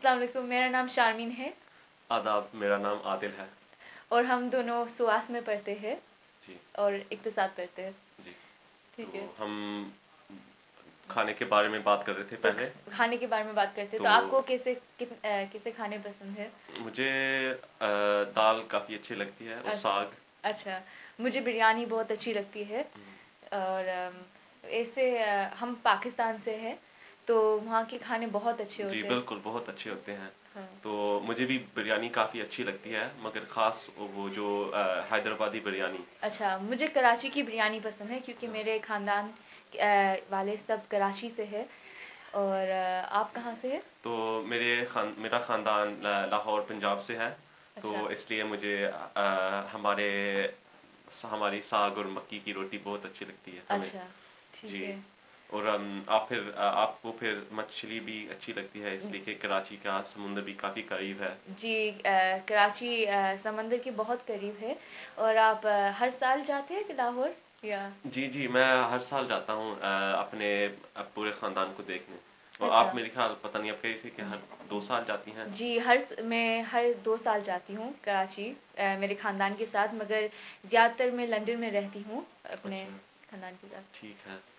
अस्सलाम वालेकुम, मेरा नाम शारमीन है आदाब, मेरा नाम आदिल है। और हम दोनों सुवास में पढ़ते हैं जी और इक्तिसाद पढ़ते हैं। जी। ठीक है, तो हम खाने के बारे में बात कर रहे थे तो पहले। खाने के बारे में बात करते हैं। तो तो आपको कैसे खाने पसंद है? मुझे दाल काफ़ी अच्छी लगती है और अच्छा। साग। अच्छा, मुझे बिरयानी बहुत अच्छी लगती है। और ऐसे हम पाकिस्तान से हैं, तो वहाँ के खाने बहुत अच्छे जी होते हैं। बिल्कुल, बहुत अच्छे होते हैं। हाँ। तो मुझे भी बिरयानी काफ़ी अच्छी लगती है, मगर ख़ास वो जो हैदराबादी बिरयानी। अच्छा, मुझे कराची की बिरयानी पसंद है क्योंकि हाँ। मेरे ख़ानदान वाले सब कराची से है। और आप कहाँ से हैं? तो मेरा ख़ानदान लाहौर पंजाब से है। तो अच्छा। इसलिए मुझे हमारी साग और मक्की की रोटी बहुत अच्छी लगती है हमें। अच्छा, ठीक जी। है। और आपको फिर मछली भी अच्छी लगती है, इसलिए कि कराची का समुंदर भी काफ़ी करीब है। जी, कराची समंदर के बहुत करीब है। और आप हर साल जाते हैं कि लाहौर या? जी जी, मैं हर साल जाता हूँ अपने पूरे ख़ानदान को देखने। और अच्छा। आप मेरे ख्याल पता नहीं आप कैसे कि हर 2 साल जाती हैं। जी, मैं हर 2 साल जाती हूँ कराची मेरे ख़ानदान के साथ, मगर ज़्यादातर मैं लंदन में रहती हूँ अपने अच्छा, ख़ानदान के साथ। ठीक है।